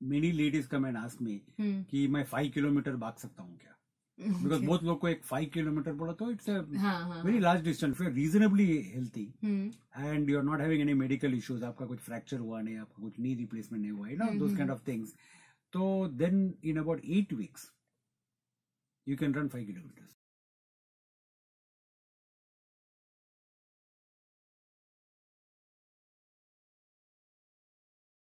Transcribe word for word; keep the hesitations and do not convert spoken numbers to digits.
Many ladies come and ask me कि मैं five kilometre भाग सकता हूँ क्या, बिकॉज बहुत लोग को एक फाइव किलोमीटर बोला तो it's a very large distance, you are reasonably healthy and you are not having any medical issues, आपका कुछ फ्रैक्चर हुआ नहीं, आपका कुछ नी रिप्लेसमेंट नहीं हुआ, you know those kind of things, तो then in about eight weeks you can run five kilometres.